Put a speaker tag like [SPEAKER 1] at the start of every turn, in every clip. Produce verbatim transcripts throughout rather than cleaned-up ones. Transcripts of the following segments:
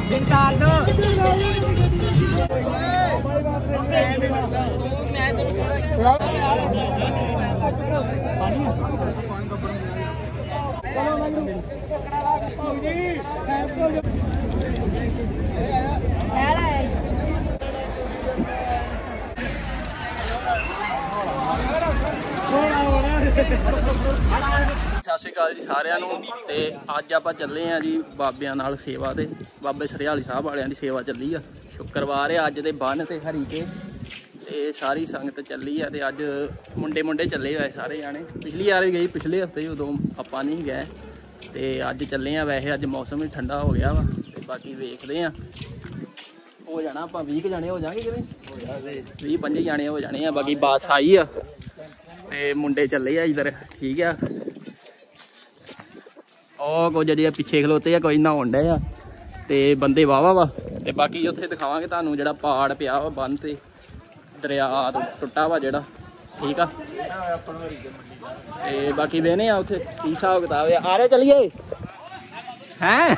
[SPEAKER 1] सत श्री अकाल जी सारिਆਂ ਨੂੰ। ਤੇ ਅੱਜ ਆਪਾਂ ਚੱਲੇ ਆ ਜੀ ਬਾਬਿਆਂ ਨਾਲ ਸੇਵਾ ਤੇ ਬਾਬੇ ਸਰਹਾਲੀ ਸਾਹਿਬ ਵਾਲਿਆਂ ਦੀ ਸੇਵਾ ਚੱਲੀ ਆ। ਸ਼ੁੱਕਰਵਾਰ ਆ ਅੱਜ ਦੇ ਬੰਨ ਤੇ ਹਰੀਕੇ ਤੇ ਸਾਰੀ ਸੰਗਤ ਚੱਲੀ ਆ। ਤੇ ਅੱਜ ਮੁੰਡੇ ਮੁੰਡੇ ਚੱਲੇ ਹੋਏ ਸਾਰੇ ਜਾਣੇ। ਪਿਛਲੀ ਵਾਰ ਵੀ ਗਈ ਪਿਛਲੇ ਹਫਤੇ ਉਦੋਂ ਆਪਾਂ ਨਹੀਂ ਗਏ ਤੇ ਅੱਜ ਚੱਲੇ ਆ। ਵੈਸੇ ਅੱਜ ਮੌਸਮ ਵੀ ਠੰਡਾ ਹੋ ਗਿਆ ਵਾ ਤੇ ਬਾਕੀ ਵੇਖਦੇ ਆ ਹੋ ਜਾਣਾ ਆਪਾਂ ਵੀਹ ਜਾਣੇ ਹੋ ਜਾਣਗੇ ਕਿਤੇ ਵੀਹ ਪੰਜੀ ਜਾਣੇ ਹੋ ਜਾਣੇ ਆ। ਬਾਕੀ ਬੱਸ ਆਈ ਆ ਤੇ ਮੁੰਡੇ ਚੱਲੇ ਆ ਇਧਰ ਠੀਕ ਆ। ਉਹ ਕੁਝ ਜਿਹੜੇ ਪਿੱਛੇ ਖਲੋਤੇ ਆ ਕੋਈ ਨਹਾਉਣ ਡੇ ਆ ਤੇ ਬੰਦੇ ਵਾਹਵਾ ਵਾ। ਤੇ ਬਾਕੀ ਉੱਥੇ ਦਿਖਾਵਾਂਗੇ ਤੁਹਾਨੂੰ ਜਿਹੜਾ ਪਾੜ ਪਿਆ ਵਾ ਬੰਨ ਤੇ ਦਰਿਆ ਟੁੱਟਾ ਵਾ ਜਿਹੜਾ ਠੀਕ ਆ। ਤੇ ਬਾਕੀ ਵੇਨੇ ਆ ਉੱਥੇ ਕੀ ਹਿਸਾਬ ਕਿਤਾਬ ਆ। ਆ ਰਹੇ ਚੱਲੀਏ ਹੈਂ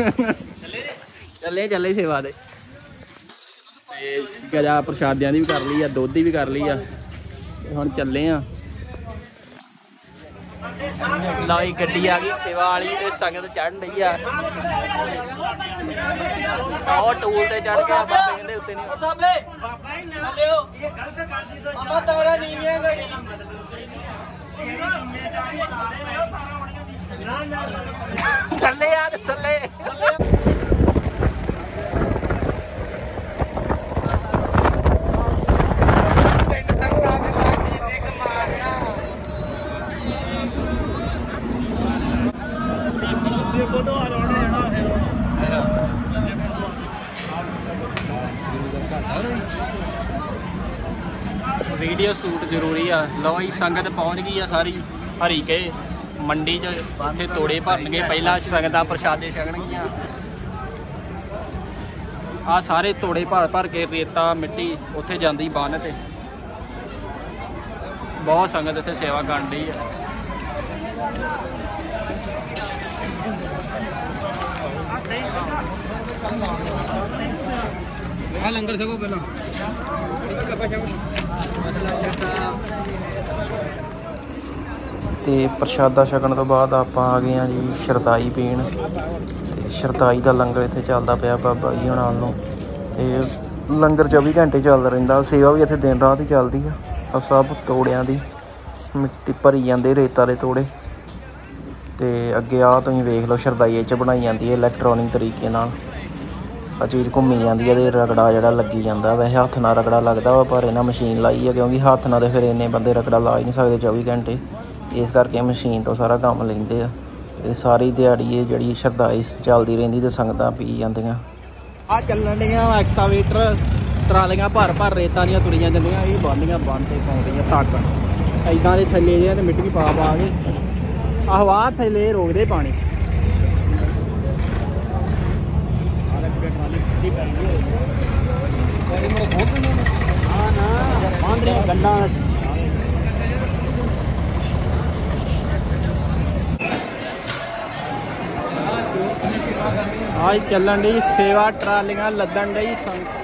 [SPEAKER 1] ਚੱਲੇ ਚੱਲੇ ਸੇਵਾ ਦੇ। ਤੇ ਗਜਾ ਪ੍ਰਸ਼ਾਦਿਆਂ ਦੀ ਵੀ ਕਰ ਲਈ ਆ ਦੁੱਧ ਦੀ ਵੀ ਕਰ ਲਈ ਆ। ਹੁਣ ਚੱਲੇ ਆ। ਲਓ ਗੱਡੀ ਆ ਗਈ ਸੇਵਾ ਵਾਲੀ ਤੇ ਸੰਗਤ ਚੜ੍ਹਨ ਡਈ ਆ। ਆਹ ਟੂਲ ਤੇ ਚੜ੍ਹ ਗਿਆ ਬਾਬੇ ਕਹਿੰਦੇ ਉੱਤੇ ਨਹੀਂ ਸਾਬਲੇ ਬਾਬਾ ਹੀ ਨਾ ਲਿਓ ਇਹ ਗਲਤ ਕਰਦੀ ਤੋਂ ਆਪਾਂ ਤਾਰਾ ਨੀਵੀਆਂ ਗੜੀ ਇਹਦੀ ਜ਼ਿੰਮੇਵਾਰੀ ਤਾਰੇ ਨਾ ਨਾ ਥੱਲੇ ਆ ਥੱਲੇ वीडियो शूट जरूरी आ। लो जी संगत पहुंच गई आ सारी हरीके मंडी च उत्थे तोड़े भरनगे। पहला संगतां प्रशादे छकणगियां। आ सारे तोड़े भर भर के रेता मिट्टी उत्थे जांदी बन ते बहुत संगत इत्थे सेवा करन दी है। आ लंगर छको पहला ਤੇ ਪ੍ਰਸ਼ਾਦਾ ਛਕਣ ਤੋਂ ਬਾਅਦ ਆਪਾਂ ਆ ਗਏ ਆ ਜੀ ਸ਼ਰਦਾਈ ਪੀਣ। ਤੇ ਸ਼ਰਦਾਈ ਦਾ ਲੰਗਰ ਇੱਥੇ ਚੱਲਦਾ ਪਿਆ ਬਾਬਾ ਜੀ ਹੁਣਾਂ ਨੂੰ। ਤੇ ਲੰਗਰ ਚੌਵੀ ਘੰਟੇ ਚੱਲਦਾ ਰਹਿੰਦਾ। ਸੇਵਾ ਵੀ ਇੱਥੇ ਦਿਨ ਰਾਤ ਹੀ ਚੱਲਦੀ ਆ। ਆ ਸਭ ਤੋੜਿਆਂ ਦੀ ਮਿੱਟੀ ਭਰੀ ਜਾਂਦੇ ਰੇਤਾ ਦੇ ਤੋੜੇ। ਤੇ ਅੱਗੇ ਆ ਤੁਸੀਂ ਵੇਖ ਲਓ ਸ਼ਰਦਾਈ ਇਹ 'ਚ ਬਣਾਈ ਜਾਂਦੀ ਹੈ ਇਲੈਕਟ੍ਰੋਨਿਕ ਤਰੀਕੇ ਨਾਲ। ਆ ਚੀਜ਼ ਘੁੰਮੀ ਜਾਂਦੀ ਹੈ ਤੇ ਰਗੜਾ ਜਿਹੜਾ ਲੱਗੀ ਜਾਂਦਾ। ਵੈਸੇ ਹੱਥ ਨਾਲ ਰਗੜਾ ਲੱਗਦਾ ਵਾ ਪਰ ਇਹਨਾਂ ਮਸ਼ੀਨ ਲਾਈ ਹੈ ਕਿਉਂਕਿ ਹੱਥ ਨਾਲ ਤਾਂ ਫਿਰ ਇੰਨੇ ਬੰਦੇ ਰਗੜਾ ਲਾ ਹੀ ਨਹੀਂ ਸਕਦੇ ਚੌਵੀ ਘੰਟੇ। ਇਸ ਕਰਕੇ ਮਸ਼ੀਨ ਤੋਂ ਸਾਰਾ ਕੰਮ ਲੈਂਦੇ ਆ। ਤੇ ਸਾਰੀ ਦਿਹਾੜੀ ਇਹ ਜਿਹੜੀ ਸ਼ਰਦਾਈ ਚੱਲਦੀ ਰਹਿੰਦੀ ਤੇ ਸੰਗਤਾਂ ਪੀ ਜਾਂਦੀਆਂ। ਆ ਚੱਲਣ ਡੀਆਂ ਐਕਸਾਵੇਟਰ ਟਰਾਲੀਆਂ ਭਰ ਭਰ ਰੇਤਾਂ ਦੀਆਂ ਤੁਰੀਆਂ ਜਾਂਦੀਆਂ। ਇਹ ਬੰਨ੍ਹੀਆਂ ਬੰਨ ਤੇ ਪਾਉਂਦੀਆਂ ਤੱਕ ਇੱਦਾਂ ਦੇ ਥੱਲੇ ਜਿਹੇ ਤੇ ਮਿੱਟੀ ਪਾ ਪਾ ਕੇ ਹਵਾ ਥੱਲੇ ਰੋਕਦੇ ਪਾਣੀ। ਗੰਡਾ आज चलन डी सेवा ट्रालियां लदन डी संगत।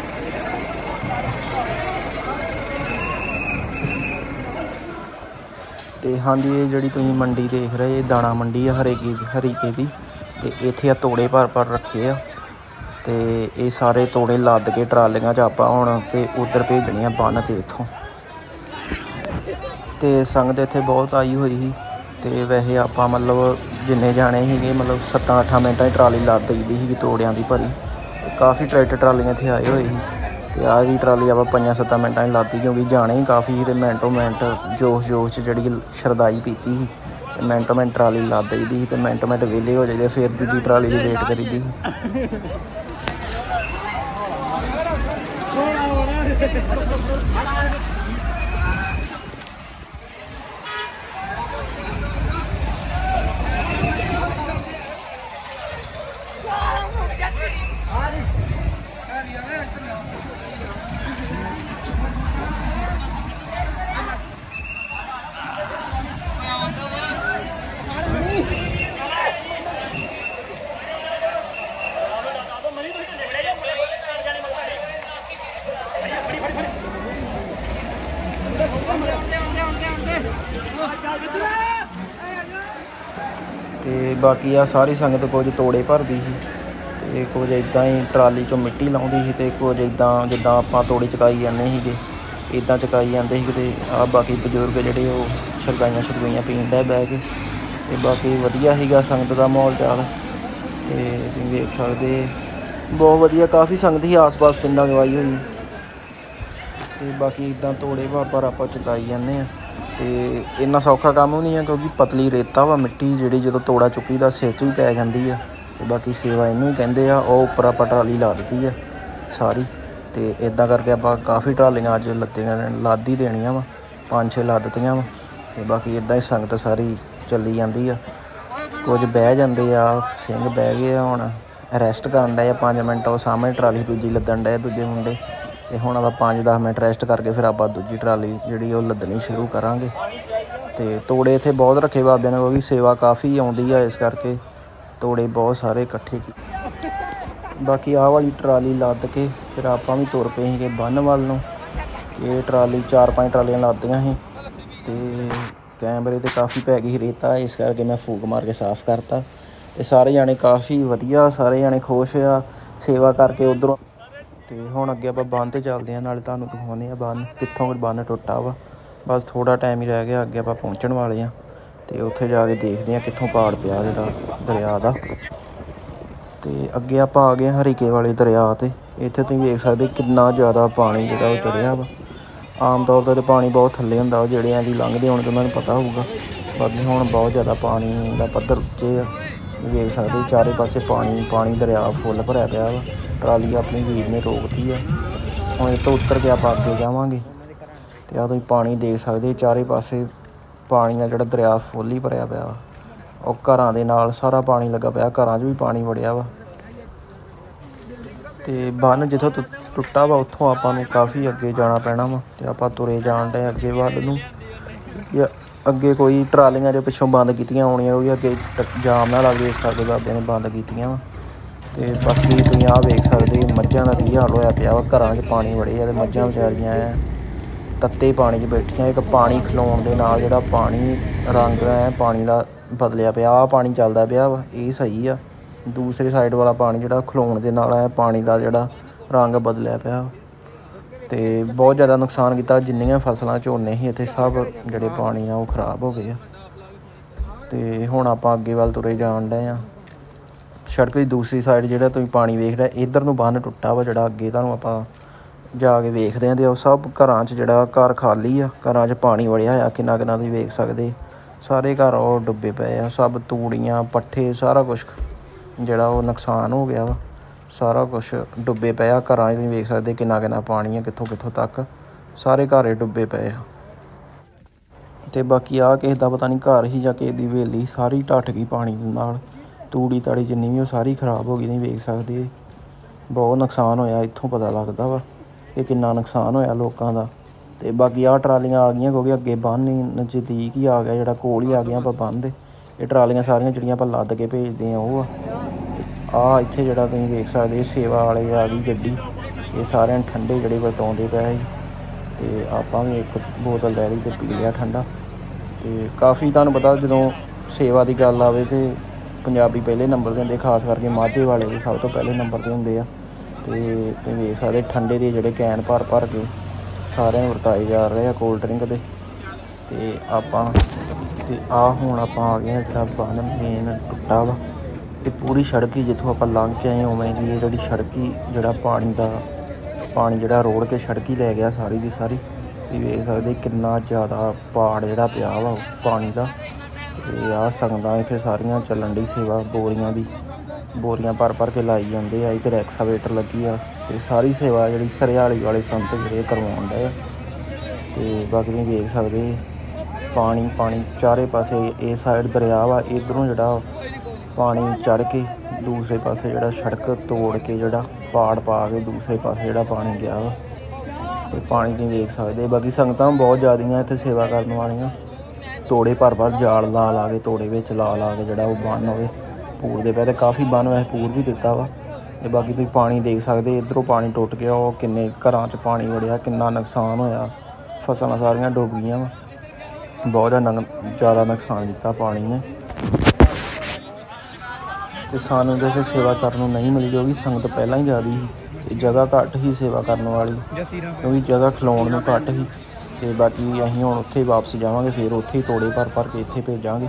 [SPEAKER 1] ਤੇ ਹਾਂਜੀ ਇਹ ਜਿਹੜੀ ਤੁਸੀਂ ਮੰਡੀ ਦੇਖ ਰਹੇ ਇਹ ਦਾਣਾ ਮੰਡੀ ਆ ਹਰੀਕੇ ਹਰੀਕੇ ਦੀ। ਤੇ ਇੱਥੇ ਆ ਤੋੜੇ ਭਰ ਭਰ ਰੱਖੇ ਆ ਤੇ ਇਹ ਸਾਰੇ ਤੋੜੇ ਲੱਦ ਕੇ ਟਰਾਲੀਆਂ 'ਚ ਆਪਾਂ ਹੁਣ ਤੇ ਉੱਧਰ ਭੇਜਣੇ ਆ ਬੰਨ ਤੇ ਇੱਥੋਂ। ਤੇ ਸੰਗਤ ਇੱਥੇ ਬਹੁਤ ਆਈ ਹੋਈ ਸੀ ਤੇ ਵੈਸੇ ਆਪਾਂ ਮਤਲਬ ਜਿੰਨੇ ਜਾਣੇ ਸੀਗੇ ਮਤਲਬ ਸੱਤਾਂ ਅੱਠਾਂ ਮਿੰਟਾਂ ਦੀ ਟਰਾਲੀ ਲੱਦ ਦਈਦੀ ਸੀਗੀ ਤੋੜਿਆਂ ਦੀ ਭਰੀ। ਕਾਫੀ ਟਰੈਕਟਰ ਟਰਾਲੀਆਂ ਇੱਥੇ ਆਏ ਹੋਏ ਸੀ ਤੇ ਆਹ ਵੀ ਟਰਾਲੀ ਆਪਾਂ ਪੰਜਾਂ ਸੱਤਾਂ ਮਿੰਟਾਂ 'ਚ ਲੱਦੀ ਕਿਉਂਕਿ ਜਾਣੇ ਹੀ ਕਾਫੀ ਸੀ ਤੇ ਮਿੰਟੋ ਮਿੰਟ ਜੋਸ਼ ਜੋਸ਼ 'ਚ ਜਿਹੜੀ ਸ਼ਰਦਾਈ ਪੀਤੀ ਸੀ ਤੇ ਮਿੰਟੋ ਮਿੰਟ ਟਰਾਲੀ ਲੱਦ ਦਈਦੀ ਸੀ ਤੇ ਮਿੰਟੋ ਮਿੰਟ ਵਿਹਲੇ ਹੋ ਜਾਈਦੇ ਫਿਰ ਦੂਜੀ ਟਰਾਲੀ ਦੀ ਵੇਟ ਕਰੀਦੀ बाकी आ सारी संगत कुछ तोड़े भरती सी ते कुछ इदां ही ट्राली चों मिट्टी लाउंदी सी ते कुछ इदां जिद्दां आपां तोड़े चकाई जांदे सीगे इदां चकाई जांदे सी ते आ बाकी बजुर्ग जिहड़े ओह शरगाइयां शरगुइयां पीण डे बैह के ते बाकी वधिया सीगा संगत दा माहौल चाल ते तुसीं वेख सकदे बहुत वधिया काफ़ी संगत ही आस पास पिंडां चों आई होई ते बाकी इदां तोड़े भर भर आपां चकाई जान्ने आ ते इन्ना सौखा काम भी नहीं है क्योंकि पतली रेता वा मिट्टी जिहड़ी जो तोड़ा चुकी दा सिर च भी पै जांदी है ते बाकी सेवा इनू ही कहंदे आ ओह उप्पर आपां ट्राली ला दित्ती है सारी ते इदां करके आपां काफ़ी ट्रालियां अज्ज लद्दियां लद ही देनियां वा पंज छे लद दित्तियां वा ते बाकी इदां ही संगत सारी चली जांदी आ कुछ बह जांदे आ सिंह बह गए हुण रैस्ट करन डे पंज मिनट ओह सामने ट्राली दूजी लद्दन डे दूजे मुंडे ते हुण आपां पाँच दस मिनट रैस्ट करके फिर आपां दूजी ट्राली जिहड़ी ओह लद्दनी शुरू करांगे ते तोड़े इत्थे बहुत रखे बाबे ने क्योंकि सेवा काफ़ी आउंदी है इस करके तोड़े बहुत सारे इकट्ठे की बाकी आह वाली ट्राली लद के फिर आपां भी तुर पे सीगे बन्न वल नूं कि ट्राली चार पंज ट्रालियां लद्दियां सी ते कैमरे ते काफ़ी पै गई रेता इस करके मैं फूक मार के साफ करता ते सारे जाने काफ़ी वधिया सारे जाने खुश आ सेवा करके उधरों ते हुण अगे आपां बंन ते चलदे आं नाले तुहानूं दिखाउने आ बंन कित्थों बंन टुट्टा वा बस थोड़ा टाइम ही रह गया अगे आपां पहुंचण वाले आं ते उत्थे जाके देखदे आं कित्थों पाड़ पिया जिहड़ा दरिया दा ते अगे आपां आ गए हरीके वाले दरिया ते इत्थे तुसीं वेख सकदे किन्ना ज़्यादा पानी जिहड़ा ओह चढ़िया वा आम तौर ते पानी बहुत थल्ले हुंदा जेह्ड़े ऐं दी लंघदे होण ते उन्हां नूं पता होऊगा बाकी हुण बहुत ज़्यादा पानी दा पद्धर उच्चे आ वेख सकदे चारे पासे पानी पानी दरिया फुੱਲ भरिया पिया वा ट्राली अपनी वीर ने रोकती है हुण इत्थों उतर के आपां अगे जावांगे ते आ तुसीं पानी देख सकदे चारे पासे पानी दा जिहड़ा दरिया फुੱਲ ही भरिया पिया वा ओह घरां दे नाल सारा पानी लग्गा पिया घरां च भी पानी वड़िया वा ते बंन जित्थों टुट्टा वा उत्थों आपां नूं काफ़ी अगे जाना पैना वा ते आपां तुरे जाण डे अगे वल नूं अगे कोई ट्रालियां जो पिछों बंद कीतियां होणियां क्योंकि अगे जाम ना लग जाए इस करके बाबे ने बंद कीतियां वा ते बाकी तुसीं आ वेख सकदे मझां दा की हाल होया पिया वा घरां च पानी वड़िया ते मझां बेचारियां तत्ते पानी च बैठियां इक पानी खलोण दे नाल जिहड़ा पानी रंग ऐ पानी दा बदलिया पिया आ पानी चलदा पिया वा एह् सही आ दूसरी साइड वाला पानी जिहड़ा खलोण दे नाल ऐ पानी दा जिहड़ा रंग बदलिया पिया ते बहुत ज़्यादा नुकसान कीता जिन्नियां फसलां झोने ही इत्थे सब जिहड़े पानी आ ओह खराब हो गए ते हुण आपां अगे वल तुरे जाण डे आं सड़क की दूसरी साइड जिहड़ा तुसीं पानी वेख रहे इधर नूं बंन टुट्टा वा जिहड़ा अगे तुहानूं आपां जाके वेखदे आं ते ओह सब घरां च जिहड़ा घर खाली आ घरां च पानी वड़िया होया किन्ना किन्ना तुसीं वेख सकदे सारे घर ओह डुब्बे पे आ सब तूड़ियां पट्ठे सारा कुछ जिहड़ा ओह नुकसान हो गया वा सारा कुछ डुब्बे पे आ घरां च तुसीं वेख सकदे किन्ना किन्ना पानी आ कित्थों कित्थों तक सारे घर डुब्बे पे आ ते बाकी आ किसे दा पता नहीं घर ही जां किसे दी हवेली सारी ढट्ठ गई पानी दे नाल तूड़ी ताड़ी जिन्नी भी सारी खराब हो गई तुसीं वेख सकदे बहुत नुकसान होया इत्थों पता लगदा वा कि किन्ना नुकसान होया लोकां दा ते बाकी आ ट्रालियां आ गईयां क्योंकि अगे बंन नज़दीक ही आ गया जिहड़ा कोल ही आ गया आपां बंन दे एह् ट्रालियां सारियां जेह्ड़ियां आपां लद्द के भेजदे आं ओह आ आ इत्थे जिहड़ा तुसीं वेख सकदे सेवा वाले आ गई गड्डी ते सारियां ठंडे जेह्ड़े वरताउंदे पे ते आपां भी एक बोतल लै ली ते पी लिया ठंडा ते काफ़ी तुहानूं पता जदों सेवा दी गल्ल आवे ते पंजाबी पहले नंबर ते हुंदे खास करके माझे वाले ते सब तो पहले नंबर ते हुंदे आ ते तुसीं वेख सकदे ठंडे दे जेह्ड़े कैन भर भर के सारिਆਂ ਨੂੰ ਵਰਤਾਏ जा रहे आ कोल्ड ड्रिंक दे ते आपां ते आ हुण आपां आ गए जिहड़ा बंन मेन टुट्टा वा ਇਹ पूरी सड़क ही जित्थों आपां लंघ के आए उवें दी जिहड़ी सड़क ही जिहड़ा पानी दा पानी जिहड़ा रोड़ के सड़क ही लै गया सारी दी सारी तुसीं वेख सकदे किन्ना ज़्यादा पाड़ जिहड़ा पिया वा पानी दा ते आ संगतां इत्थे सारियां चलन डी सेवा बोरियां दी बोरियां भर भर के लाई जांदे आ इधर एक्सावेटर लगी आ ते सारी सेवा जिहड़ी सरयाली वाले संत जेह्ड़े करवाउण डे ते बाकी तुसीं वेख सकदे पानी पानी चारे पासे इस साइड दरिया वा इधरों जिहड़ा पानी चढ़ के दूसरे पासे जिहड़ा सड़क तोड़ के जिहड़ा पाड़ पा के दूसरे पासे जिहड़ा पानी गया वा ते पानी तुसीं वेख सकदे बाकी संगतां बहुत ज़्यादियां इत्थे सेवा करन वालियां तोड़े भर भर जाल ला ला के तोड़े विच ला ला के जिहड़ा ओह बंन होवे पूरदे पे ते काफ़ी बंन वैसे पूर भी दित्ता वा ते बाकी तुसीं पानी देख सकदे इधरों पानी टुट गया ओह किन्ने घरां च पानी वड़िया किन्ना नुकसान होया फसलां सारियां डुब गईयां वा बहुत ज़्यादा ज़्यादा नुकसान कीता पानी ने ਤੇ ਸਾਨੂੰ ਤਾਂ ਇੱਥੇ ਸੇਵਾ ਕਰਨ ਨੂੰ ਨਹੀਂ ਮਿਲੀ ਕਿਉਂਕਿ ਸੰਗਤ ਪਹਿਲਾਂ ਹੀ ਜ਼ਿਆਦਾ ਸੀ ਤੇ ਜਗ੍ਹਾ ਘੱਟ ਹੀ ਸੇਵਾ ਕਰਨ ਵਾਲੀ, ਕਿਉਂਕਿ ਜਗ੍ਹਾ ਖਲੋਣ ਨੂੰ ਘੱਟ ਸੀ। ਤੇ ਬਾਕੀ ਅਸੀਂ ਹੁਣ ਉੱਥੇ ਵਾਪਸ ਜਾਵਾਂਗੇ, ਫਿਰ ਉੱਥੇ ਹੀ ਤੋੜੇ ਭਰ ਭਰ ਕੇ ਇੱਥੇ ਭੇਜਾਂਗੇ।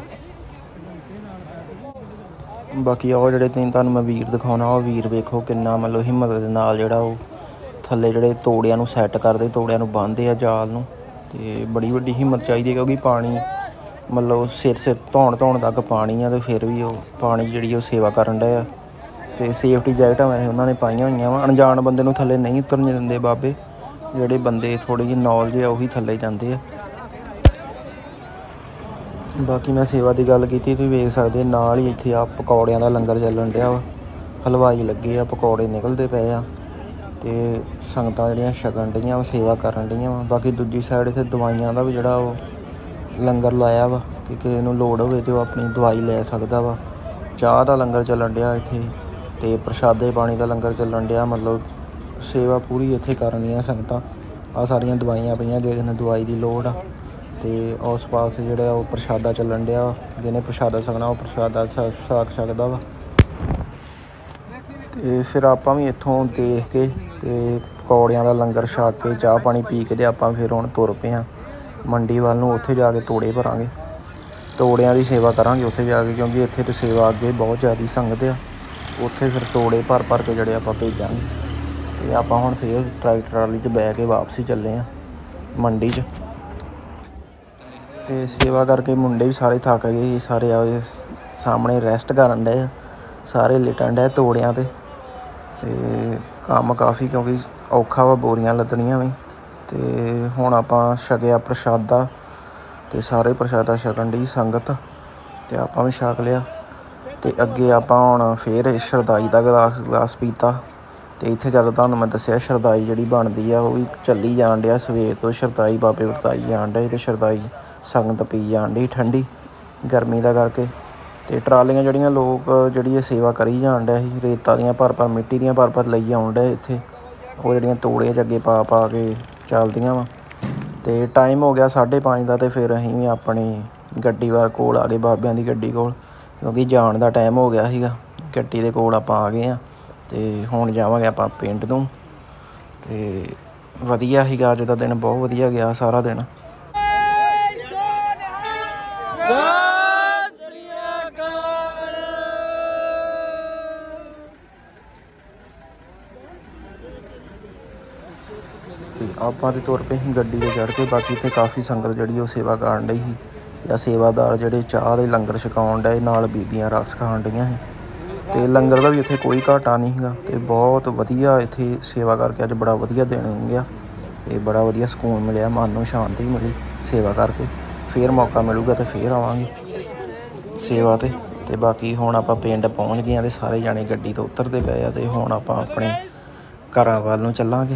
[SPEAKER 1] ਬਾਕੀ ਉਹ ਜਿਹੜੇ ਤਿੰਨ ਤੁਹਾਨੂੰ ਮੈਂ ਵੀਰ ਦਿਖਾਉਣਾ, ਉਹ ਵੀਰ ਵੇਖੋ ਕਿੰਨਾ ਮਤਲਬ ਹਿੰਮਤ ਦੇ ਨਾਲ ਜਿਹੜਾ ਉਹ ਥੱਲੇ ਜਿਹੜੇ ਤੋੜਿਆਂ ਨੂੰ ਸੈੱਟ ਕਰਦੇ, ਤੋੜਿਆਂ ਨੂੰ ਬੰਨ੍ਹਦੇ ਆ ਜਾਲ ਨੂੰ। ਤੇ ਬੜੀ ਵੱਡੀ ਹਿੰਮਤ ਚਾਹੀਦੀ ਕਿਉਂਕਿ ਪਾਣੀ ਮਤਲਬ ਸਿਰ ਸਿਰ ਧੌਣ ਧੌਣ ਤੱਕ ਪਾਣੀ ਆ, ਤੇ ਫਿਰ ਵੀ ਉਹ ਪਾਣੀ ਜਿਹੜੀ ਉਹ ਸੇਵਾ ਕਰਨ ਡਏ ਆ। ਤੇ ਸੇਫਟੀ ਜੈਕਟਾਂ ਵੈਸੇ ਉਹਨਾਂ ਨੇ ਪਾਈਆਂ ਹੋਈਆਂ ਵਾ। ਅਣਜਾਣ ਬੰਦੇ ਨੂੰ ਥੱਲੇ ਨਹੀਂ ਉਤਰਨ ਦਿੰਦੇ ਬਾਬੇ, ਜਿਹੜੇ ਬੰਦੇ ਥੋੜ੍ਹੀ ਜਿਹੀ ਨੌਲੇਜ ਆ ਉਹੀ ਥੱਲੇ ਜਾਂਦੇ ਆ। ਬਾਕੀ ਮੈਂ ਸੇਵਾ ਦੀ ਗੱਲ ਕੀਤੀ, ਤੁਸੀਂ ਵੇਖ ਸਕਦੇ ਨਾਲ ਹੀ ਇੱਥੇ ਆ ਪਕੌੜਿਆਂ ਦਾ ਲੰਗਰ ਚੱਲਣ ਡਿਆ ਵਾ। ਹਲਵਾਈ ਲੱਗੇ ਆ, ਪਕੌੜੇ ਨਿਕਲਦੇ ਪਏ ਆ ਤੇ ਸੰਗਤਾਂ ਜਿਹੜੀਆਂ ਛਕਣ ਡੀਆਂ ਵਾ, ਸੇਵਾ ਕਰਨ ਡੀਆਂ ਵਾ। ਬਾਕੀ ਦੂਜੀ ਸਾਈਡ ਇੱਥੇ ਦਵਾਈਆਂ ਦਾ ਵੀ ਜਿਹੜਾ ਉਹ ਲੰਗਰ ਲਾਇਆ ਵਾ ਕਿ ਕਿਸੇ ਨੂੰ ਲੋੜ ਹੋਵੇ ਤਾਂ ਉਹ ਆਪਣੀ ਦਵਾਈ ਲੈ ਸਕਦਾ ਵਾ। ਚਾਹ ਦਾ ਲੰਗਰ ਚੱਲਣ ਡਿਆ ਇੱਥੇ ਤੇ ਪ੍ਰਸ਼ਾਦੇ ਪਾਣੀ ਦਾ ਲੰਗਰ ਚੱਲਣ ਡਿਆ। ਮਤਲਬ ਸੇਵਾ ਪੂਰੀ ਇੱਥੇ ਕਰਨੀਆਂ ਸੰਗਤਾਂ। ਆਹ ਸਾਰੀਆਂ ਦਵਾਈਆਂ ਪਈਆਂ ਜੇ ਕਿਸੇ ਨੂੰ ਦਵਾਈ ਦੀ ਲੋੜ ਆ। ਤੇ ਉਸ ਪਾਸੇ ਜਿਹੜਾ ਉਹ ਪ੍ਰਸ਼ਾਦਾ ਚੱਲਣ ਡਿਆ, ਜਿਹਨੇ ਪ੍ਰਸ਼ਾਦਾ ਛਕਣਾ ਉਹ ਪ੍ਰਸ਼ਾਦਾ ਛਕ ਸਕਦਾ ਵਾ। ਤੇ ਫਿਰ ਆਪਾਂ ਵੀ ਇੱਥੋਂ ਦੇਖ ਕੇ ਤੇ ਪਕੌੜਿਆਂ ਦਾ ਲੰਗਰ ਛਕ ਕੇ ਚਾਹ ਪਾਣੀ ਪੀ ਕੇ ਤੇ ਆਪਾਂ ਫਿਰ ਹੁਣ ਤੁਰ ਪਏ ਹਾਂ ਮੰਡੀ ਵੱਲ ਨੂੰ। ਉੱਥੇ ਜਾ ਕੇ ਤੋੜੇ ਭਰਾਂਗੇ, ਤੋੜਿਆਂ ਦੀ ਸੇਵਾ ਕਰਾਂਗੇ ਉੱਥੇ ਜਾ ਕੇ, ਕਿਉਂਕਿ ਇੱਥੇ ਤਾਂ ਸੇਵਾ ਅੱਗੇ ਬਹੁਤ ਜ਼ਿਆਦਾ ਸੰਗਤ ਆ। ਉੱਥੇ ਫਿਰ ਤੋੜੇ ਭਰ ਭਰ ਕੇ ਜਿਹੜੇ ਆਪਾਂ ਭੇਜਾਂਗੇ। ਤੇ ਆਪਾਂ ਹੁਣ ਫਿਰ ਟਰੈਕਟਰ ਟਰਾਲੀ 'ਚ ਬਹਿ ਕੇ ਵਾਪਸੀ ਚੱਲੇ ਹਾਂ ਮੰਡੀ 'ਚ। ਤੇ ਸੇਵਾ ਕਰਕੇ ਮੁੰਡੇ ਵੀ ਸਾਰੇ ਥੱਕ ਗਏ ਸੀ, ਸਾਰੇ ਆ ਸਾਹਮਣੇ ਰੈਸਟ ਕਰਨ ਡਏ, ਸਾਰੇ ਲਿਟਣ ਡਏ ਤੋੜਿਆਂ 'ਤੇ। ਤੇ ਕੰਮ ਕਾਫੀ ਕਿਉਂਕਿ ਔਖਾ ਵਾ, ਬੋਰੀਆਂ ਲੱਦਣੀਆਂ ਵੀ। ਤੇ ਹੁਣ ਆਪਾਂ ਛਕਿਆ ਪ੍ਰਸ਼ਾਦਾ, ਤੇ ਸਾਰੇ ਪ੍ਰਸ਼ਾਦਾ ਛਕਣ ਦੀ ਸੰਗਤ, ਤੇ ਆਪਾਂ ਵੀ ਛਕ ਲਿਆ। ਤੇ ਅੱਗੇ ਆਪਾਂ ਹੁਣ ਫਿਰ ਸ਼ਰਦਾਈ ਦਾ ਗਲਾਸ ਗਲਾਸ ਪੀਤਾ। ਤੇ ਇੱਥੇ ਜਦ ਤੁਹਾਨੂੰ ਮੈਂ ਦੱਸਿਆ ਸ਼ਰਦਾਈ ਜਿਹੜੀ ਬਣਦੀ ਆ ਉਹ ਵੀ ਚੱਲੀ ਜਾਣ ਡਿਆ ਸਵੇਰ ਤੋਂ। ਸ਼ਰਦਾਈ ਬਾਬੇ ਵਰਤਾਈ ਜਾਣ ਡੇ ਤੇ ਸ਼ਰਦਾਈ ਸੰਗਤ ਪੀ ਜਾਣ ਡਈ ਠੰਡੀ ਗਰਮੀ ਦਾ ਕਰਕੇ। ਤੇ ਟਰਾਲੀਆਂ ਜਿਹੜੀਆਂ ਲੋਕ ਜਿਹੜੀ ਇਹ ਸੇਵਾ ਕਰੀ ਜਾਣ ਡਿਆ ਸੀ, ਰੇਤਾ ਦੀਆਂ ਭਰ ਭਰ ਮਿੱਟੀ ਦੀਆਂ ਭਰ ਭਰ ਲਈ ਆਉਣ ਡਏ ਇੱਥੇ, ਉਹ ਜਿਹੜੀਆਂ ਤੋੜੇ 'ਚ ਅੱਗੇ ਪਾ ਪਾ ਕੇ ਚੱਲਦੀਆਂ ਵਾ। ਤੇ ਟਾਈਮ ਹੋ ਗਿਆ ਸਾਢੇ ਪੰਜ ਦਾ, ਤੇ ਫਿਰ ਅਸੀਂ ਵੀ ਆਪਣੀ ਗੱਡੀ ਵਾਰ ਕੋਲ ਆ ਗਏ, ਬਾਬਿਆਂ ਦੀ ਗੱਡੀ ਕੋਲ, ਕਿਉਂਕਿ ਜਾਣ ਦਾ ਟਾਈਮ ਹੋ ਗਿਆ ਸੀਗਾ। ਗੱਡੀ ਦੇ ਕੋਲ ਆਪਾਂ ਆ ਗਏ ਹਾਂ ਤੇ ਹੁਣ ਜਾਵਾਂਗੇ ਆਪਾਂ ਪਿੰਡ ਨੂੰ। ਤੇ ਵਧੀਆ ਸੀਗਾ ਅੱਜ ਦਾ ਦਿਨ, ਬਹੁਤ ਵਧੀਆ ਗਿਆ ਸਾਰਾ ਦਿਨ। ਤੇ ਆਪਾਂ ਤੇ ਤੁਰ ਪਏ ਸੀ ਗੱਡੀ 'ਤੇ ਚੜ੍ਹ ਕੇ। ਬਾਕੀ ਇੱਥੇ ਕਾਫੀ ਸੰਗਤ ਜਿਹੜੀ ਉਹ ਸੇਵਾ ਕਰਨ ਡਈ ਸੀ, ਜਾਂ ਸੇਵਾਦਾਰ ਜਿਹੜੇ ਚਾਹ ਦੇ ਲੰਗਰ ਛਕਾਉਣ ਡਏ, ਨਾਲ ਬੀਬੀਆਂ ਰਸ ਖਾਣ ਡਈਆਂ ਸੀ। ਤੇ ਲੰਗਰ ਦਾ ਵੀ ਇੱਥੇ ਕੋਈ ਘਾਟਾ ਨਹੀਂ ਸੀਗਾ। ਤੇ ਬਹੁਤ ਵਧੀਆ ਇੱਥੇ ਸੇਵਾ ਕਰਕੇ ਅੱਜ ਬੜਾ ਵਧੀਆ ਦਿਨ ਹੋ ਗਿਆ, ਤੇ ਬੜਾ ਵਧੀਆ ਸਕੂਨ ਮਿਲਿਆ, ਮਨ ਨੂੰ ਸ਼ਾਂਤੀ ਮਿਲੀ ਸੇਵਾ ਕਰਕੇ। ਫਿਰ ਮੌਕਾ ਮਿਲੂਗਾ ਤੇ ਫਿਰ ਆਵਾਂਗੇ ਸੇਵਾ 'ਤੇ। ਤੇ ਬਾਕੀ ਹੁਣ ਆਪਾਂ ਪਿੰਡ ਪਹੁੰਚ ਗਏ ਹਾਂ, ਤੇ ਸਾਰੇ ਜਾਣੇ ਗੱਡੀ ਤੋਂ ਉਤਰਦੇ ਪਏ ਆ। ਤੇ ਹੁਣ ਆਪਾਂ ਆਪਣੇ ਘਰਾਂ ਵੱਲ ਨੂੰ ਚੱਲਾਂਗੇ।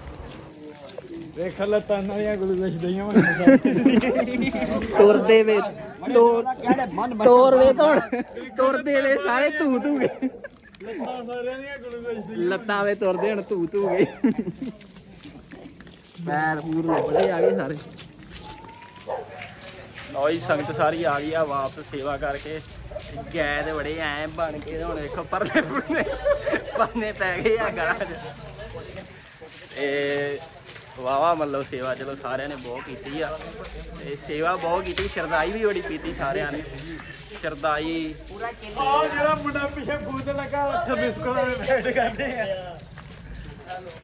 [SPEAKER 1] ਤੁਰਦੇ ਵੇ ਤੋਰ ਵੇ ਤੋੜ ਤੁਰਦੇ ਵੇ ਸਾਰੇ ਧੂ ਧੂ ਗਏ, ਲੱਤਾਂ ਵੇ ਤੁਰਦੇ ਹੁਣ ਧੂ ਧੂ ਗਏ, ਪੈਰ ਪੂਰ ਲੱਭਦੇ ਆ ਗਏ ਸਾਰੇ। ਲਓ ਜੀ ਸੰਗਤ ਸਾਰੀ ਆ ਗਈ ਆ ਵਾਪਸ ਸੇਵਾ ਕਰਕੇ। ਗਏ ਤੇ ਬੜੇ ਐਂ ਬਣ ਕੇ ਹੁਣ ਦੇਖੋ ਪਰਨੇ ਪੁਰਨੇ ਪਰਨੇ ਪੈ ਗਏ ਆ ਗਲਾਂ 'ਚ। ਤੇ ਵਾਵਾ ਮਤਲਬ ਸੇਵਾ ਚਲੋ ਸਾਰਿਆਂ ਨੇ ਬਹੁਤ ਕੀਤੀ ਆ, ਤੇ ਸੇਵਾ ਬਹੁਤ ਕੀਤੀ। ਸ਼ਰਦਾਈ ਵੀ ਬੜੀ ਪੀਤੀ ਸਾਰਿਆਂ ਨੇ, ਸ਼ਰਦਾਈ। ਜਿਹੜਾ ਮੁੰਡਾ ਪਿੱਛੇ ਫੂਟ ਲੱਗਾ ਉੱਥੇ ਬਿਸਕੁਟ ਵਾਲੇ ਬੈਠ ਕਰਦੇ ਆ।